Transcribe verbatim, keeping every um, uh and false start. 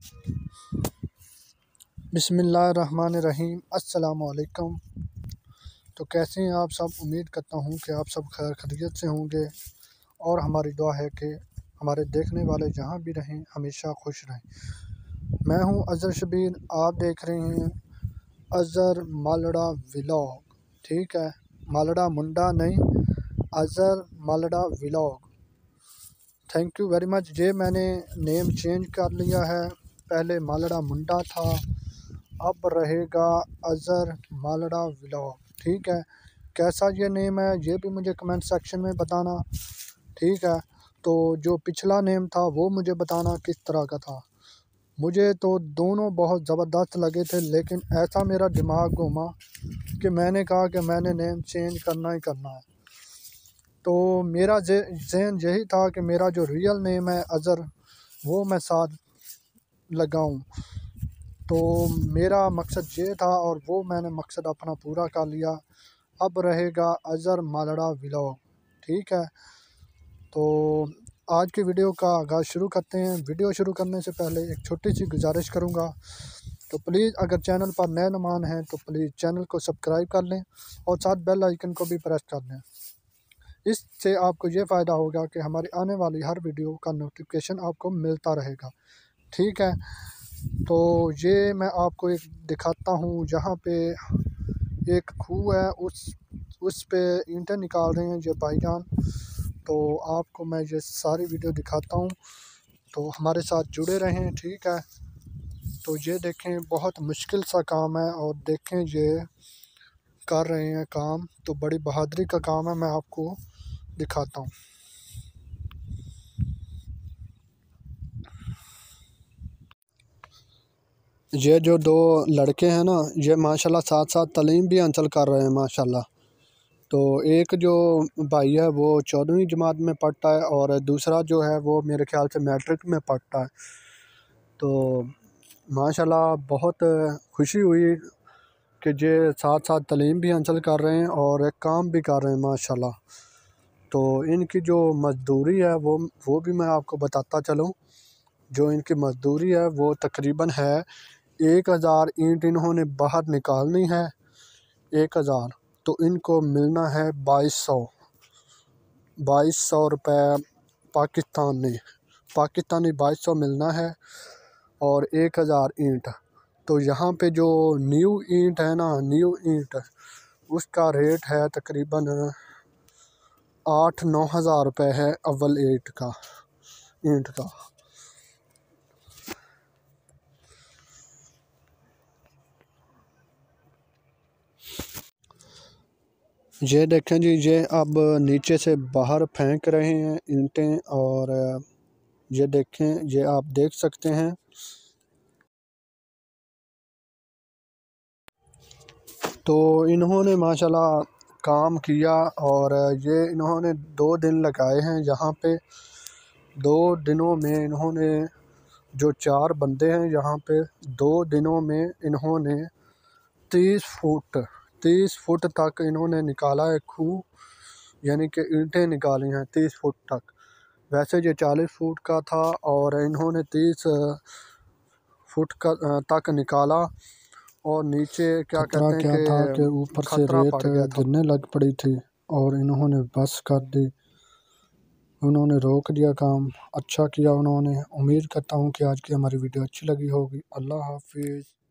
बिस्मिल्लाहिर्रहमानिर्रहीम। अस्सलामुअलैकुम। तो कैसे हैं आप सब? उम्मीद करता हूँ कि आप सब खैर खैरियत से होंगे और हमारी दुआ है कि हमारे देखने वाले जहाँ भी रहें हमेशा खुश रहें। मैं हूँ अज़हर शबीर, आप देख रहे हैं अज़हर मालड़ा व्लॉग। ठीक है, मालड़ा मुंडा नहीं, Azhar Malda vlog. Thank you very much. ये मैंने नेम चेंज कर लिया है, पहले मालड़ा मुंडा था, अब रहेगा अज़हर मालड़ा व्लॉग। ठीक है, कैसा ये नेम है ये भी मुझे कमेंट सेक्शन में बताना। ठीक है, तो जो पिछला नेम था वो मुझे बताना किस तरह का था। मुझे तो दोनों बहुत ज़बरदस्त लगे थे, लेकिन ऐसा मेरा दिमाग घूमा कि मैंने कहा कि मैंने नेम चेंज करना ही करना है। तो मेरा ज़हन यही था कि मेरा जो रियल नेम है अज़हर, वो मैं साथ लगाऊं। तो मेरा मकसद ये था और वो मैंने मकसद अपना पूरा कर लिया। अब रहेगा अज़हर मालड़ा व्लॉग। ठीक है, तो आज की वीडियो का आगाज़ शुरू करते हैं। वीडियो शुरू करने से पहले एक छोटी सी गुजारिश करूंगा, तो प्लीज़ अगर चैनल पर नए मेहमान हैं तो प्लीज़ चैनल को सब्सक्राइब कर लें और साथ बेल आइकन को भी प्रेस कर लें। इससे आपको ये फ़ायदा होगा कि हमारी आने वाली हर वीडियो का नोटिफिकेशन आपको मिलता रहेगा। ठीक है, तो ये मैं आपको एक दिखाता हूँ, जहाँ पे एक खूह है, उस उस पे ईंटें निकाल रहे हैं ये भाईजान। तो आपको मैं ये सारी वीडियो दिखाता हूँ, तो हमारे साथ जुड़े रहें। ठीक है, तो ये देखें बहुत मुश्किल सा काम है और देखें ये कर रहे हैं काम, तो बड़ी बहादुरी का काम है। मैं आपको दिखाता हूँ। ये जो दो लड़के हैं ना, ये माशाल्लाह साथ साथ तालीम भी हासिल कर रहे हैं माशाल्लाह। तो एक जो भाई है वो चौदहवीं जमात में पढ़ता है और दूसरा जो है वो मेरे ख्याल से मैट्रिक में पढ़ता है। तो माशाल्लाह बहुत खुशी हुई कि ये साथ साथ तालीम भी हासिल कर रहे हैं और एक काम भी कर रहे हैं माशाल्लाह। तो इनकी जो मज़दूरी है वो वो भी मैं आपको बताता चलूँ। जो इनकी मज़दूरी है वो तकरीबन है एक हज़ार ईंट इन्होंने बाहर निकालनी है, एक हज़ार। तो इनको मिलना है बाईस सौ बाईस सौ रुपये पाकिस्तानी पाकिस्तानी बाईस सौ मिलना है और एक हज़ार ईंट। तो यहाँ पे जो न्यू ईंट है ना, न्यू ईंट उसका रेट है तकरीबन आठ नौ हज़ार रुपये है अव्वल ईंट का ईंट का। ये देखें जी, ये अब नीचे से बाहर फेंक रहे हैं ईंटें और ये देखें, ये आप देख सकते हैं। तो इन्होंने माशाल्लाह काम किया और ये इन्होंने दो दिन लगाए हैं यहाँ पे। दो दिनों में इन्होंने, जो चार बंदे हैं यहाँ पे, दो दिनों में इन्होंने तीस फुट तीस फुट तक इन्होंने निकाला है खूह, यानी कि ईंटें निकाली हैं तीस फुट तक। वैसे ये चालीस फुट का था और इन्होंने तीस फुट का तक निकाला। और नीचे क्या कहते हैं कि था कि ऊपर से रेत गिरने लग पड़ी थी और इन्होंने बस कर दी, उन्होंने रोक दिया काम। अच्छा किया उन्होंने। उम्मीद करता हूँ कि आज की हमारी वीडियो अच्छी लगी होगी। अल्लाह हाफिज़।